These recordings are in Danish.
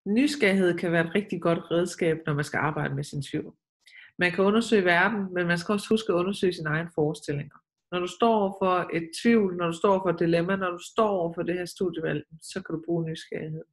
Nysgerrighed kan være et rigtig godt redskab, når man skal arbejde med sin tvivl. Man kan undersøge verden, men man skal også huske at undersøge sine egne forestillinger. Når du står over for et tvivl, når du står over for et dilemma, når du står over for det her studievalg, så kan du bruge nysgerrighed.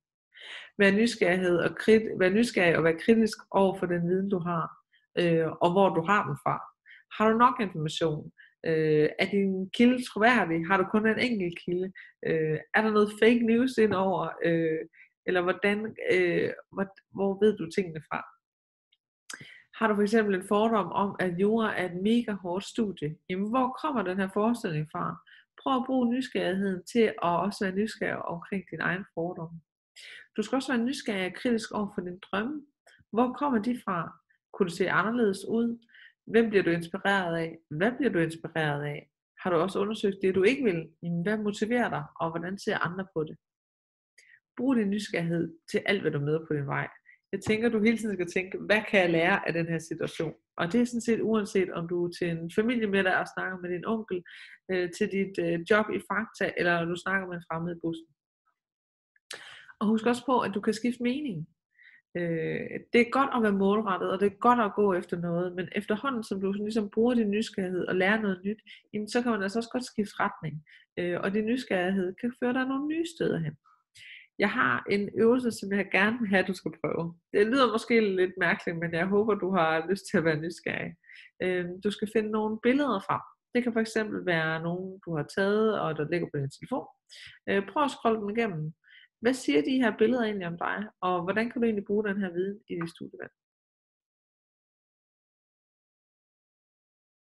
Vær nysgerrig og være kritisk over for den viden, du har, og hvor du har den fra. Har du nok information? Er din kilde troværdig? Har du kun en enkelt kilde? Er der noget fake news indover? Eller hvor ved du tingene fra? Har du for eksempel en fordom om, at jura er et mega hårdt studie? Jamen, hvor kommer den her forestilling fra? Prøv at bruge nysgerrigheden til at også være nysgerrig omkring din egen fordom. Du skal også være nysgerrig og kritisk over for dine drømme. Hvor kommer de fra? Kunne det se anderledes ud? Hvem bliver du inspireret af? Hvad bliver du inspireret af? Har du også undersøgt det, du ikke vil? Jamen, hvad motiverer dig, og hvordan ser andre på det? Brug din nysgerrighed til alt, hvad du møder på din vej. Jeg tænker, du hele tiden skal tænke, hvad kan jeg lære af den her situation? Og det er sådan set uanset, om du er til en familiemiddag og snakker med din onkel, til dit job i Fakta, eller du snakker med en fremmed i bussen. Og husk også på, at du kan skifte mening. Det er godt at være målrettet, og det er godt at gå efter noget, men efterhånden som du ligesom bruger din nysgerrighed og lærer noget nyt, jamen, så kan man altså også godt skifte retning. Og din nysgerrighed kan føre dig nogle nye steder hen. Jeg har en øvelse, som jeg gerne vil have, at du skal prøve. Det lyder måske lidt mærkeligt, men jeg håber, du har lyst til at være nysgerrig. Du skal finde nogle billeder frem. Det kan fx være nogle, du har taget, og der ligger på din telefon. Prøv at scrolle dem igennem. Hvad siger de her billeder egentlig om dig, og hvordan kan du egentlig bruge den her viden i dit studievalg?